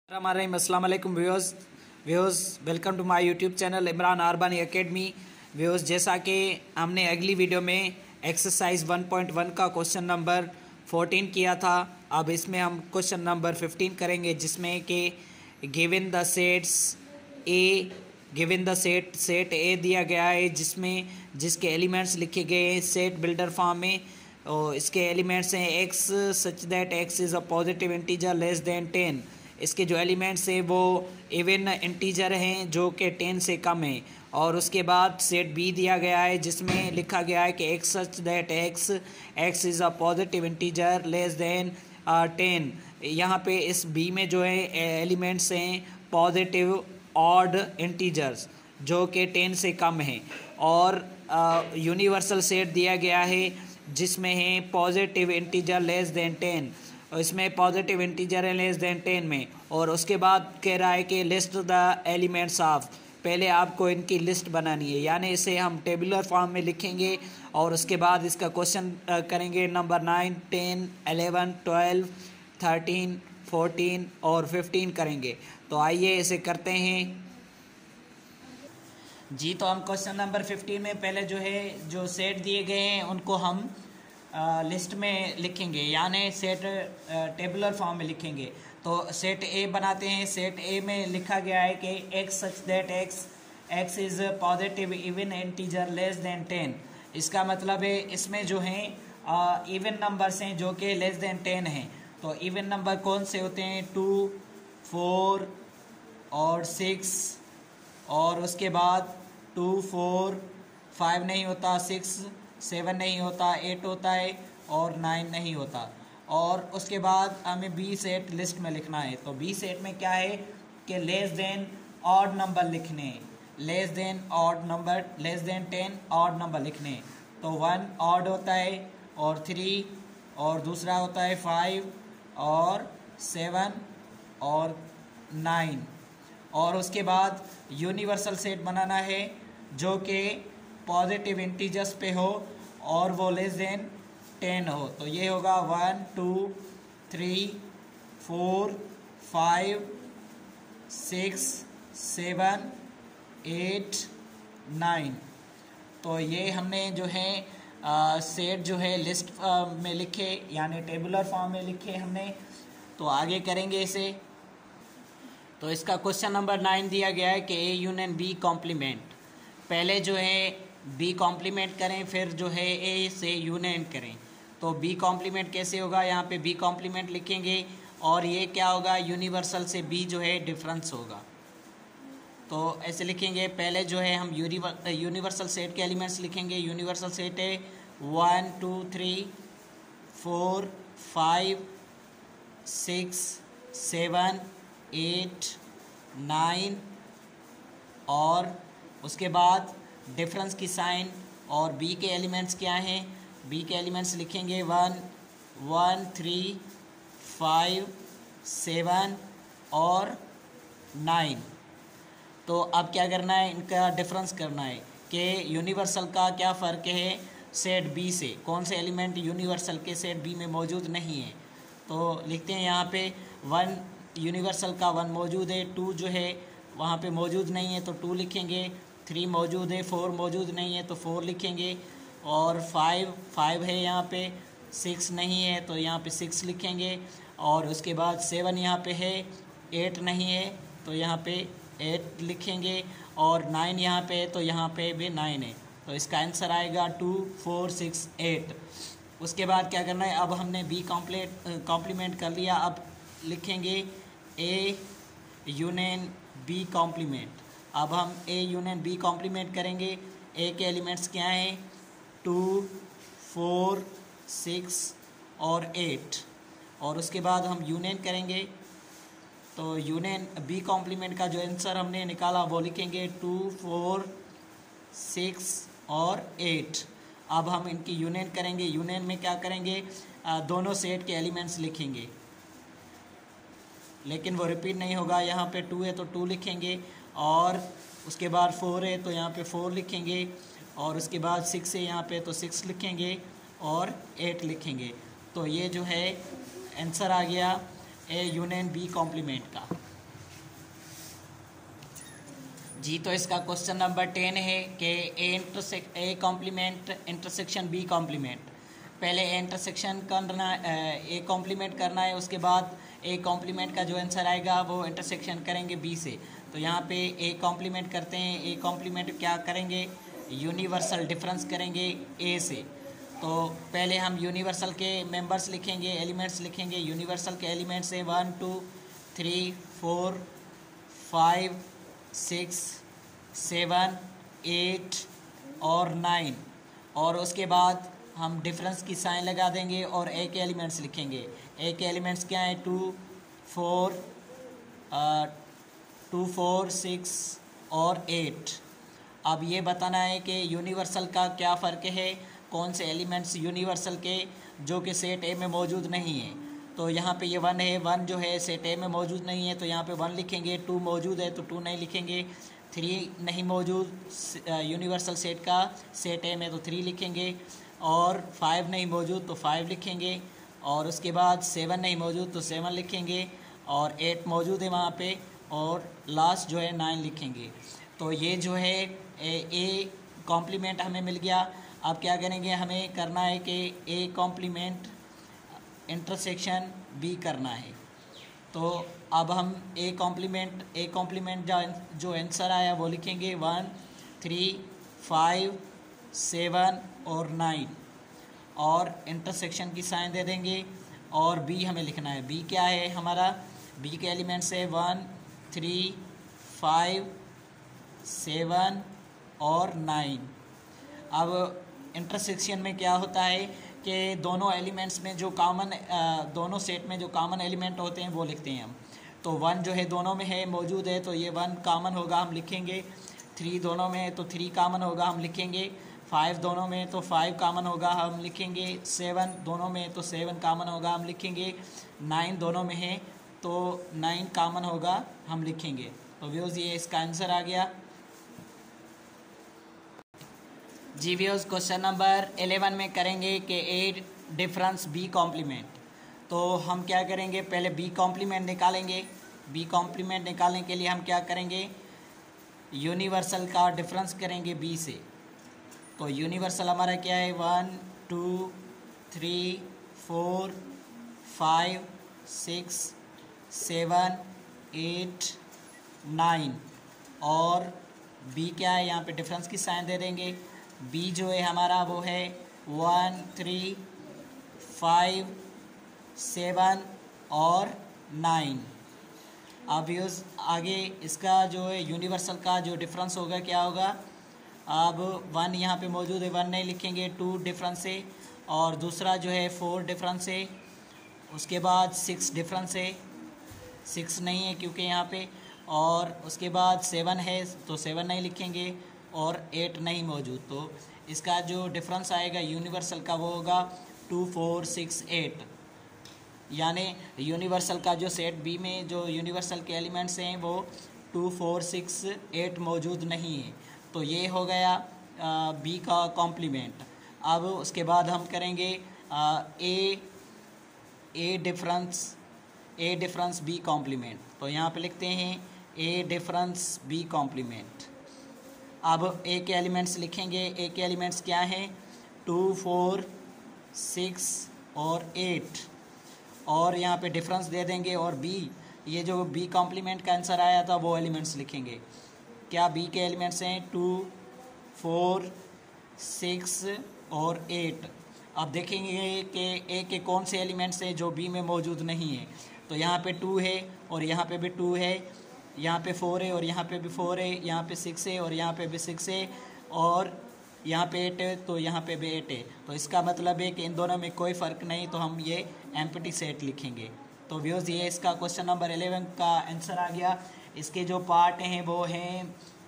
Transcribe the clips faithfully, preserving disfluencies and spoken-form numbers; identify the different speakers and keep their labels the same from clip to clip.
Speaker 1: अस्सलाम वालेकुम viewers viewers welcome to my YouTube channel Imran Arbani academy. Viewers, जैसा कि हमने अगली वीडियो में एक्सरसाइज वन पॉइंट वन का क्वेश्चन नंबर फोर्टीन किया था, अब इसमें हम क्वेश्चन नंबर फिफ्टीन करेंगे, जिसमें कि given the sets A given the set set A दिया गया है, जिसमें जिसके एलिमेंट्स लिखे गए हैं सेट बिल्डर फॉर्म में। और इसके एलिमेंट्स हैं x such that x is a positive integer less than ten. इसके जो एलिमेंट्स हैं वो इवन इंटीजर हैं जो कि टेन से कम है। और उसके बाद सेट बी दिया गया है, जिसमें लिखा गया है कि x such that x x is a positive integer less than ten. यहाँ पे इस बी में जो है एलिमेंट्स हैं पॉजिटिव ऑड इंटीजर्स जो कि टेन से कम है। और यूनिवर्सल सेट दिया गया है जिसमें है positive integer less than ten, और इसमें पॉजिटिव इंटीजर है लेस देन टेन में। और उसके बाद कह रहा है कि लिस्ट द एलिमेंट्स ऑफ, पहले आपको इनकी लिस्ट बनानी है, यानी इसे हम टेबुलर फॉर्म में लिखेंगे और उसके बाद इसका क्वेश्चन करेंगे number nine ten eleven twelve thirteen fourteen और फिफ्टीन करेंगे। तो आइए इसे करते हैं जी। तो हम क्वेश्चन नंबर फिफ्टीन में पहले जो है जो सेट दिए गए हैं उनको हम आ, लिस्ट में लिखेंगे, यानी सेट टेबुलर फॉर्म में लिखेंगे। तो सेट ए बनाते हैं। सेट ए में लिखा गया है कि x such that x x is positive even integer less than ten. इसका मतलब है इसमें जो हैं इवन नंबर्स हैं जो कि लेस देन टेन हैं। तो इवन नंबर कौन से होते हैं? टू, फोर और सिक्स, और उसके बाद टू फोर फाइव नहीं होता, सिक्स सेवन नहीं होता, एट होता है और नाइन नहीं होता। और उसके बाद हमें बी सेट लिस्ट में लिखना है। तो बी सेट में क्या है कि लेस देन ऑड नंबर लिखने हैं, less than odd number less than ten odd number लिखने हैं। तो वन ऑड होता है और थ्री, और दूसरा होता है फाइव और सेवन और नाइन। और उसके बाद यूनिवर्सल सेट बनाना है जो कि पॉजिटिव इंटीजर्स पे हो और वो लेस देन टेन हो। तो ये होगा one two three four five six seven eight nine. तो ये हमने जो है आ, सेट जो है लिस्ट आ, में लिखे, यानी टेबुलर फॉर्म में लिखे हमने। तो आगे करेंगे इसे। तो इसका क्वेश्चन नंबर नाइन दिया गया है कि ए यूनियन बी कॉम्प्लीमेंट। पहले जो है बी कॉम्प्लीमेंट करें, फिर जो है ए से यूनियन करें। तो बी कॉम्प्लीमेंट कैसे होगा? यहाँ पे बी कॉम्प्लीमेंट लिखेंगे और ये क्या होगा? यूनिवर्सल से बी जो है डिफरेंस होगा। तो ऐसे लिखेंगे। पहले जो है हम यूनिवर्सल सेट के एलिमेंट्स लिखेंगे। यूनिवर्सल सेट है one two three four five six seven eight nine, और उसके बाद डिफरेंस की साइन। और बी के एलिमेंट्स क्या हैं? बी के एलिमेंट्स लिखेंगे one one three five seven और नाइन। तो अब क्या करना है? इनका डिफरेंस करना है कि यूनिवर्सल का क्या फ़र्क है सेट बी से, कौन से एलिमेंट यूनिवर्सल के सेट बी में मौजूद नहीं है। तो लिखते हैं यहाँ पे वन यूनिवर्सल का वन मौजूद है, टू जो है वहाँ पे मौजूद नहीं है तो टू लिखेंगे, थ्री मौजूद है, फोर मौजूद नहीं है तो फोर लिखेंगे, और फाइव फाइव है यहाँ पे, सिक्स नहीं है तो यहाँ पे सिक्स लिखेंगे, और उसके बाद सेवन यहाँ पे है, एट नहीं है तो यहाँ पे एट लिखेंगे, और नाइन यहाँ पे है तो यहाँ पे भी नाइन है। तो इसका आंसर आएगा टू फोर सिक्स एट। उसके बाद क्या करना है? अब हमने बी कॉम्प्लीट कॉम्प्लीमेंट कर लिया, अब लिखेंगे ए यूनियन बी कॉम्प्लीमेंट। अब हम ए यूनियन बी कॉम्प्लीमेंट करेंगे। ए के एलिमेंट्स क्या हैं? टू फोर सिक्स और एट, और उसके बाद हम यूनियन करेंगे। तो यूनियन बी कॉम्प्लीमेंट का जो आंसर हमने निकाला वो लिखेंगे टू फोर सिक्स और एट। अब हम इनकी यूनियन करेंगे। यूनियन में क्या करेंगे? आ, दोनों सेट के एलिमेंट्स लिखेंगे, लेकिन वो रिपीट नहीं होगा। यहाँ पे टू है तो टू लिखेंगे, और उसके बाद फोर है तो यहाँ पे फोर लिखेंगे, और उसके बाद सिक्स है यहाँ पे तो सिक्स लिखेंगे, और एट लिखेंगे। तो ये जो है आंसर आ गया ए यूनियन बी कॉम्प्लीमेंट का। जी, तो इसका क्वेश्चन नंबर टेन है कि A intersect A complement intersection B complement. पहले ए इंटरसेक्शन करना ए कॉम्प्लीमेंट करना है, उसके बाद ए कॉम्प्लीमेंट का जो आंसर आएगा वो इंटरसेक्शन करेंगे बी से। तो यहाँ पे ए कॉम्प्लीमेंट करते हैं। ए कॉम्प्लीमेंट क्या करेंगे, यूनिवर्सल डिफरेंस करेंगे ए से। तो पहले हम यूनिवर्सल के मेंबर्स लिखेंगे, एलिमेंट्स लिखेंगे। यूनिवर्सल के एलिमेंट्स है one two three four five six seven eight और नाइन, और उसके बाद हम डिफरेंस की साइन लगा देंगे और ए के एलिमेंट्स लिखेंगे। ए के एलिमेंट्स क्या हैं, two four two four six और एट। अब ये बताना है कि यूनिवर्सल का क्या फ़र्क है, कौन से एलिमेंट्स यूनिवर्सल के जो कि सेट ए में मौजूद नहीं है। तो यहाँ पे ये वन है, वन जो है सेट ए में मौजूद नहीं है तो यहाँ पे वन लिखेंगे। टू मौजूद है तो टू नहीं लिखेंगे। थ्री नहीं मौजूद यूनिवर्सल सेट का सेट ए में तो थ्री लिखेंगे। और फाइव नहीं मौजूद तो फाइव लिखेंगे। और उसके बाद सेवन नहीं मौजूद तो सेवन लिखेंगे। और एट मौजूद है वहाँ पे, और लास्ट जो है नाइन लिखेंगे। तो ये जो है ए कॉम्प्लीमेंट हमें मिल गया। अब क्या करेंगे, हमें करना है कि ए कॉम्प्लीमेंट इंटरसेक्शन बी करना है। तो अब हम ए कॉम्प्लीमेंट ए कॉम्प्लीमेंट जो जो आंसर आया वो लिखेंगे वन थ्री फाइव सेवन और नाइन, और इंटरसेक्शन की साइन दे देंगे। और बी हमें लिखना है। बी क्या है हमारा, बी के एलिमेंट्स है वन थ्री फाइव सेवन और नाइन। अब इंटरसेक्शन में क्या होता है कि दोनों एलिमेंट्स में जो कॉमन दोनों सेट में जो कॉमन एलिमेंट होते हैं वो लिखते हैं हम। तो वन जो है दोनों में है मौजूद है तो ये वन कॉमन होगा, हम लिखेंगे। थ्री दोनों में है तो थ्री कॉमन होगा, हम लिखेंगे। फाइव दोनों में तो फाइव कॉमन होगा, हम लिखेंगे। सेवन दोनों में तो सेवन कॉमन होगा, हम लिखेंगे। नाइन दोनों में है तो नाइन कॉमन होगा, हम लिखेंगे। तो व्यूज़ ये इसका आंसर आ गया। जी व्यूज़, क्वेश्चन नंबर इलेवन में करेंगे कि ए डिफरेंस बी कॉम्प्लीमेंट। तो हम क्या करेंगे, पहले बी कॉम्प्लीमेंट निकालेंगे। बी कॉम्प्लीमेंट निकालने के लिए हम क्या करेंगे, यूनिवर्सल का डिफरेंस करेंगे बी से। तो यूनिवर्सल हमारा क्या है, one two three four five six seven eight nine, और बी क्या है, यहाँ पे डिफरेंस की साइन दे देंगे। बी जो है हमारा वो है वन थ्री फाइव सेवन और नाइन। अब यूज़ आगे इसका जो है यूनिवर्सल का जो डिफरेंस होगा क्या होगा, अब वन यहाँ पे मौजूद है, वन नहीं लिखेंगे, टू डिफरेंस है। और दूसरा जो है फोर डिफरेंस है। उसके बाद सिक्स डिफरेंस है, सिक्स नहीं है क्योंकि यहाँ पे। और उसके बाद सेवन है तो सेवन नहीं लिखेंगे, और एट नहीं मौजूद। तो इसका जो डिफरेंस आएगा यूनिवर्सल का वो होगा टू फोर सिक्स एट। यानी यूनिवर्सल का जो सेट बी में जो यूनिवर्सल के एलिमेंट्स हैं वो टू फोर सिक्स एट मौजूद नहीं है। तो ये हो गया बी का कॉम्प्लीमेंट। अब उसके बाद हम करेंगे A A difference A difference B complement. तो यहाँ पे लिखते हैं ए डिफरेंस बी कॉम्प्लीमेंट। अब ए के एलिमेंट्स लिखेंगे। ए के एलिमेंट्स क्या हैं, टू फोर सिक्स और एट, और यहाँ पे डिफरेंस दे देंगे। और बी, ये जो बी कॉम्प्लीमेंट का आंसर आया था वो एलिमेंट्स लिखेंगे। क्या बी के एलिमेंट्स हैं, टू फोर सिक्स और एट। अब देखेंगे कि ए के कौन से एलिमेंट्स हैं जो बी में मौजूद नहीं है। तो यहाँ पे टू है और यहाँ पे भी टू है, यहाँ पे फोर है और यहाँ पे भी फोर है, यहाँ पे सिक्स है और यहाँ पे भी सिक्स है, और यहाँ पे एट है तो यहाँ पे भी एट है। तो इसका मतलब है कि इन दोनों में कोई फ़र्क नहीं, तो हम ये एम्प्टी सेट लिखेंगे। तो व्यूज़ ये इसका क्वेश्चन नंबर इलेवन का आंसर आ गया। इसके जो पार्ट हैं वो हैं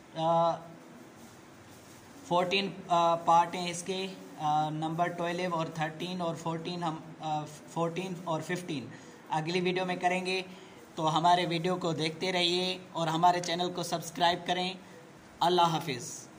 Speaker 1: फोर्टीन पार्ट हैं इसके, नंबर ट्वेल्व और थर्टीन और फोर्टीन हम फोर्टीन और फिफ्टीन अगली वीडियो में करेंगे। तो हमारे वीडियो को देखते रहिए और हमारे चैनल को सब्सक्राइब करें। अल्लाह हाफिज़।